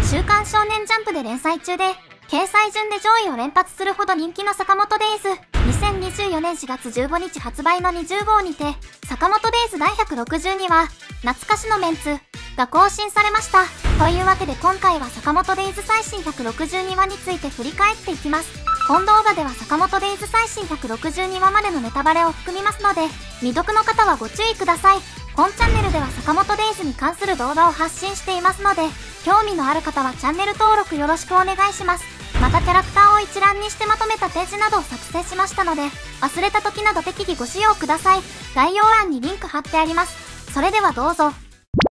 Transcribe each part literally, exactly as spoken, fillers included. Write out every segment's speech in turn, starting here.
週刊少年ジャンプで連載中で、掲載順で上位を連発するほど人気の坂本デイズ。にせんにじゅうよねんしがつじゅうごにち発売のにじゅうごうにて、坂本デイズだいひゃくろくじゅうにわ、懐かしのメンツが更新されました。というわけで今回は坂本デイズ最新ひゃくろくじゅうにわについて振り返っていきます。本動画では坂本デイズ最新ひゃくろくじゅうにわまでのネタバレを含みますので、未読の方はご注意ください。本チャンネルでは坂本デイズに関する動画を発信していますので、興味のある方はチャンネル登録よろしくお願いします。またキャラクターを一覧にしてまとめたページなどを作成しましたので、忘れた時など適宜ご使用ください。概要欄にリンク貼ってあります。それではどうぞ。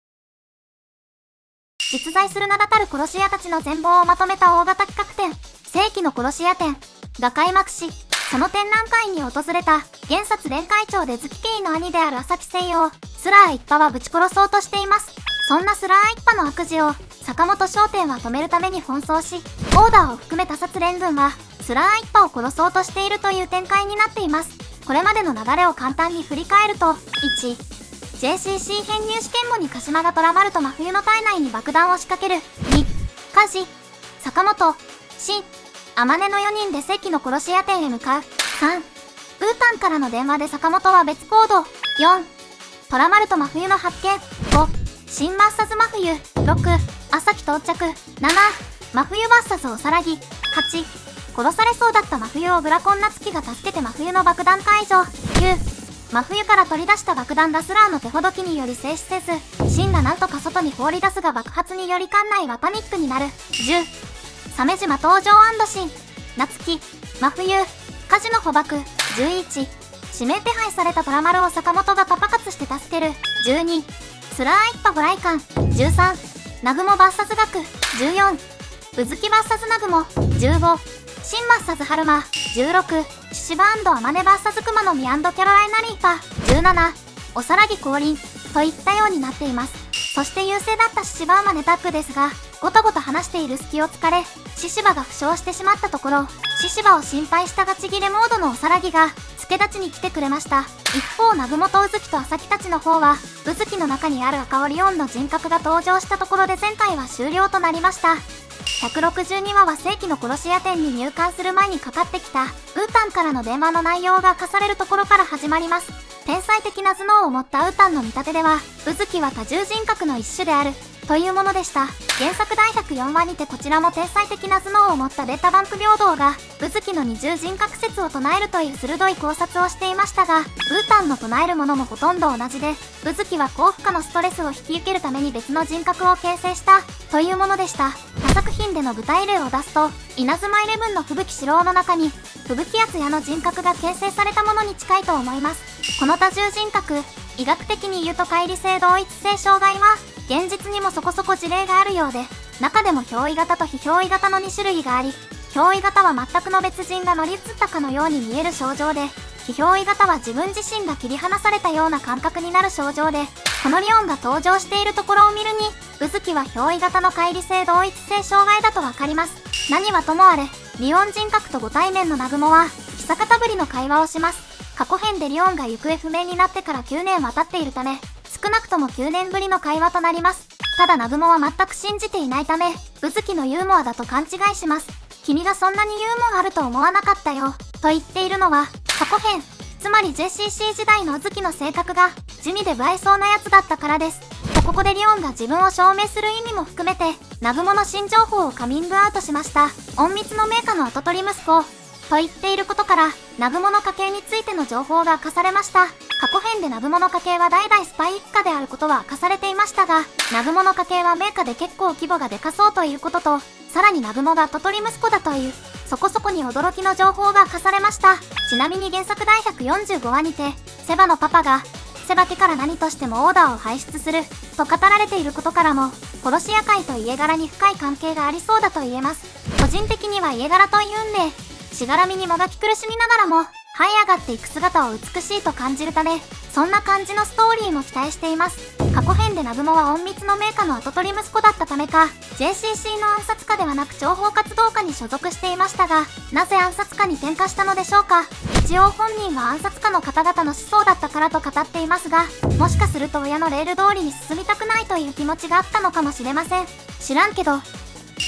実在する名だたる殺し屋たちの全貌をまとめた大型企画展、世紀の殺し屋展が開幕し、その展覧会に訪れた現札連会長で月慶の兄である朝木聖陽、スラー一派はぶち殺そうとしています。そんなスラー一派の悪事を坂本商店は止めるために奔走し、オーダーを含めた殺連軍はスラー一派を殺そうとしているという展開になっています。これまでの流れを簡単に振り返ると、いち、ジェーシーシー 編入試験後に鹿島が虎丸と真冬の体内に爆弾を仕掛ける。に、カジ、坂本、シン、アマネのよにんで世紀の殺し屋店へ向かう。さん、ウータンからの電話で坂本は別行動。よん、虎丸と真冬の発見。ご、新マッサズ真冬。ろく、朝木到着。なな、真冬バッサズおさらぎ。はち、殺されそうだった真冬をブラコンナツキが助けて真冬の爆弾解除。きゅう、真冬から取り出した爆弾ラスラーの手ほどきにより静止せず、シンがなんとか外に放り出すが爆発により館内はパニックになる。じゅう、鮫島登場&シン、夏希、真冬、火事の捕獲。じゅういち、指名手配された虎丸を坂本がパパ活して助ける。じゅうに、スラー一派ご来館。じゅうさん、南雲バッサズ学。じゅうよん、うずきバッサズ南雲。じゅうご、新マッサズ春馬。じゅうろく、シシバアマネバッサズ熊の実キャロライナリーパ。じゅうなな、おさらぎ降臨といったようになっています。そして優勢だったシシバアマネタッグですが、ごとごと話している隙を突かれ、シシバが負傷してしまったところ、シシバを心配したガチギレモードのおさらぎが、助立ちに来てくれました。一方、南雲とうずきと朝木たちの方は、うずきの中にある赤オリオンの人格が登場したところで前回は終了となりました。ひゃくろくじゅうにわは世紀の殺し屋店に入館する前にかかってきた、ウータンからの電話の内容が明かされるところから始まります。天才的な頭脳を持ったウータンの見立てでは、うずきは多重人格の一種である、というものでした。原作だいひゃくよんわにてこちらも天才的な頭脳を持ったベッタバンプ平等が、うずきの二重人格説を唱えるという鋭い考察をしていましたが、ウータンの唱えるものもほとんど同じで、うずきは高負荷のストレスを引き受けるために別の人格を形成した、というものでした。他作品での具体例を出すと、稲妻イレブンの吹雪四郎の中に、吹雪敦也の人格が形成されたものに近いと思います。この多重人格、医学的に言うと乖離性同一性障害は、現実にもそこそこ事例があるようで、中でも憑依型と非憑依型のにしゅるいがあり、憑依型は全くの別人が乗り移ったかのように見える症状で、非憑依型は自分自身が切り離されたような感覚になる症状で、このリオンが登場しているところを見るに、うずきは憑依型の乖離性同一性障害だとわかります。何はともあれ、リオン人格とご対面の南雲は、久方ぶりの会話をします。過去編でリオンが行方不明になってからきゅうねんは経っているため、少なくともきゅうねんぶりの会話となります。ただ南雲は全く信じていないため、うずきのユーモアだと勘違いします。君がそんなにユーモアあると思わなかったよ、と言っているのは、過去編、つまり ジェーシーシー 時代のうずきの性格が、地味で不愛想なやつだったからです。とここでリオンが自分を証明する意味も含めて、南雲の新情報をカミングアウトしました。隠密の名家の跡取り息子、と言っていることから、南雲の家系についての情報が明かされました。過去編で南雲の家系は代々スパイ一家であることは明かされていましたが、南雲の家系は名家で結構規模がでかそうということと、さらに南雲が跡取り息子だという、そこそこに驚きの情報が明かされました。ちなみに原作だいひゃくよんじゅうごわにて、セバのパパが、セバ家から何としてもオーダーを輩出する、と語られていることからも、殺し屋界と家柄に深い関係がありそうだと言えます。個人的には家柄というんで、しがらみにもがき苦しみながらも、這い上がっていく姿を美しいと感じるため、そんな感じのストーリーも期待しています。過去編で南雲は隠密の名家の跡取り息子だったためか、ジェーシーシー の暗殺家ではなく諜報活動家に所属していましたが、なぜ暗殺家に転化したのでしょうか。一応本人は暗殺家の方々の子孫だったからと語っていますが、もしかすると親のレール通りに進みたくないという気持ちがあったのかもしれません。知らんけど、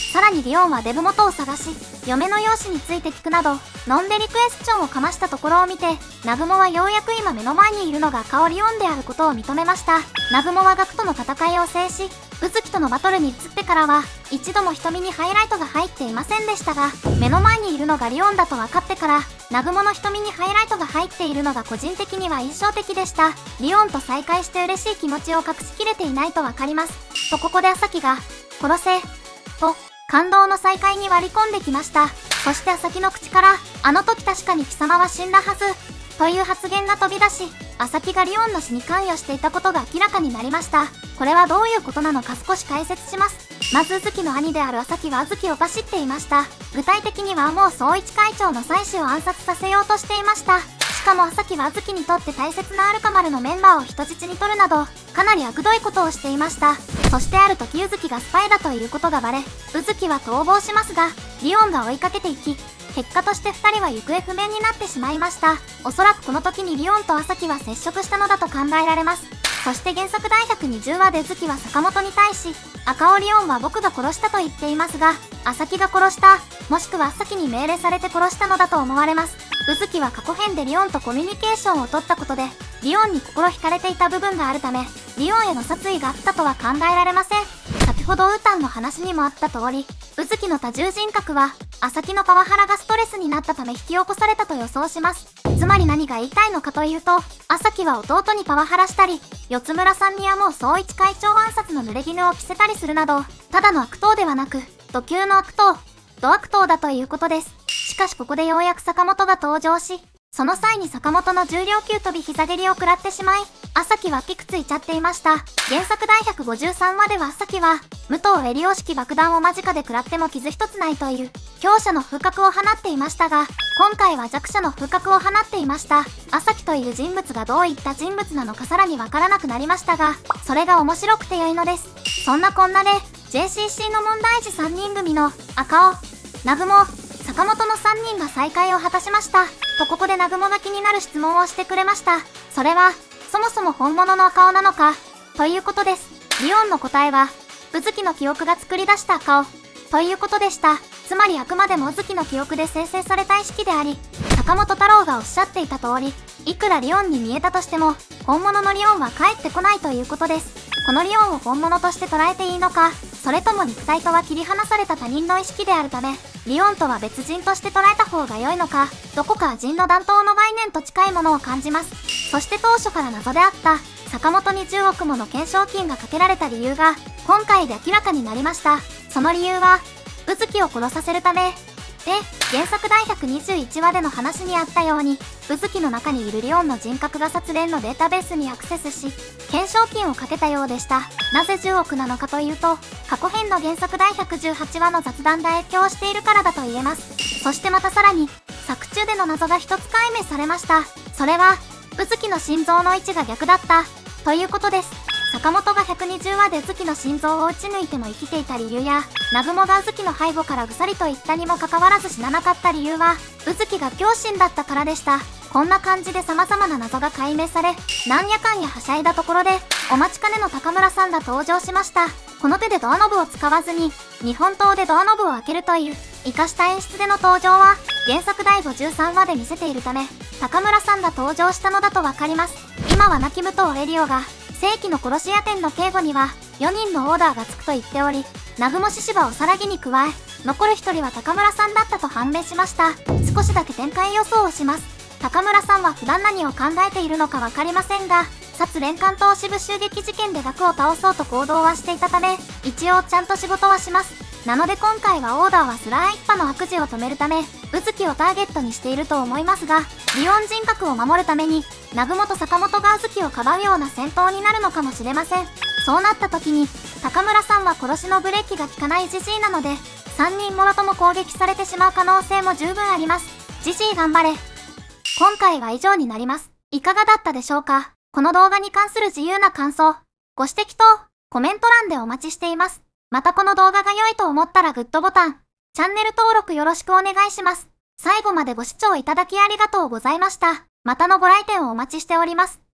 さらにリオンはデブ元を探し、嫁の容姿について聞くなど、ノンデリクエスチョンをかましたところを見て、南雲はようやく今目の前にいるのがカオリオンであることを認めました。南雲はガクとの戦いを制し、うずきとのバトルに移ってからは、一度も瞳にハイライトが入っていませんでしたが、目の前にいるのがリオンだと分かってから、南雲の瞳にハイライトが入っているのが個人的には印象的でした。リオンと再会して嬉しい気持ちを隠しきれていないと分かります。とここでアサキが、殺せ、と、感動の再会に割り込んできました。そしてアサキの口から、あの時確かに貴様は死んだはず、という発言が飛び出し、アサキがリオンの死に関与していたことが明らかになりました。これはどういうことなのか少し解説します。まず、うずきの兄であるアサキはうずきを走っていました。具体的にはもう総一会長の妻子を暗殺させようとしていました。しかもアサキはうずきにとって大切なアルカマルのメンバーを人質に取るなど、かなり悪どいことをしていました。そしてある時うずきがスパイだということがバレ、うずきは逃亡しますが、リオンが追いかけていき、結果としてふたりは行方不明になってしまいました。おそらくこの時にリオンとアサキは接触したのだと考えられます。そして原作だいひゃくにじゅうわでうずきは坂本に対し、赤尾リオンは僕が殺したと言っていますが、アサキが殺した、もしくはアサキに命令されて殺したのだと思われます。うずきは過去編でリオンとコミュニケーションを取ったことで、リオンに心惹かれていた部分があるため、リオンへの殺意があったとは考えられません。先ほどウータンの話にもあった通り、うずきの多重人格は、アサキのパワハラがストレスになったため引き起こされたと予想します。つまり何が言いたいのかというと、アサキは弟にパワハラしたり、四つ村さんにはもう総一会長暗殺の濡れ衣を着せたりするなど、ただの悪党ではなく、土級の悪党、土悪党だということです。しかしここでようやく坂本が登場し、その際に坂本の重量級飛び膝蹴りを食らってしまい、アサキはピクついちゃっていました。原作だいひゃくごじゅうさんわではアサキは、武藤エリオ式爆弾を間近で食らっても傷一つないという、強者の風格を放っていましたが、今回は弱者の風格を放っていました。アサキという人物がどういった人物なのかさらにわからなくなりましたが、それが面白くて良いのです。そんなこんなで、ジェイシーシー の問題児さんにん組の赤尾、南雲、坂本のさんにんが再会を果たしました。とここで南雲が気になる質問をしてくれました。それは、そもそも本物の赤尾なのか、ということです。リオンの答えは、うずきの記憶が作り出した赤尾、ということでした。つまりあくまでもうずきの記憶で生成された意識であり、坂本太郎がおっしゃっていた通り、いくらリオンに見えたとしても、本物のリオンは帰ってこないということです。このリオンを本物として捉えていいのか、それとも肉体とは切り離された他人の意識であるため、リオンとは別人として捉えた方が良いのか、どこか人の弾頭の概念と近いものを感じます。そして当初から謎であった、坂本にじゅうおくもの懸賞金がかけられた理由が、今回で明らかになりました。その理由は、うずきを殺させるため、で、原作だいひゃくにじゅういちわでの話にあったように、うずきの中にいるリオンの人格が殺連のデータベースにアクセスし、懸賞金をかけたようでした。なぜじゅうおくなのかというと、過去編の原作だいひゃくじゅうはちわの雑談で影響しているからだと言えます。そしてまたさらに、作中での謎が一つ解明されました。それは、うずきの心臓の位置が逆だった、ということです。坂本がひゃくにじゅうわでうずきの心臓を撃ち抜いても生きていた理由や、南雲がうずきの背後からぐさりと言ったにもかかわらず死ななかった理由は、うずきが狂信だったからでした。こんな感じで様々な謎が解明され、なんやかんやはしゃいだところで、お待ちかねの高村さんが登場しました。この手でドアノブを使わずに、日本刀でドアノブを開けるという、活かした演出での登場は、原作だいごじゅうさんわで見せているため、高村さんが登場したのだとわかります。今は亡き武藤エリオが、正規の殺し屋店の警護には、よにんのオーダーがつくと言っており、南雲獅子場をさらぎに加え、残るひとりは高村さんだったと判明しました。少しだけ展開予想をします。高村さんは普段何を考えているのかわかりませんが、殺連関東支部襲撃事件でガクを倒そうと行動はしていたため、一応ちゃんと仕事はします。なので今回はオーダーはスラー一派の悪事を止めるため、うずきをターゲットにしていると思いますが、リオン人格を守るために、南雲と坂本がうずきをかばうような戦闘になるのかもしれません。そうなった時に、高村さんは殺しのブレーキが効かないジジイなので、さんにんもろとも攻撃されてしまう可能性も十分あります。ジジイ頑張れ。今回は以上になります。いかがだったでしょうか？この動画に関する自由な感想、ご指摘等、コメント欄でお待ちしています。またこの動画が良いと思ったらグッドボタン、チャンネル登録よろしくお願いします。最後までご視聴いただきありがとうございました。またのご来店をお待ちしております。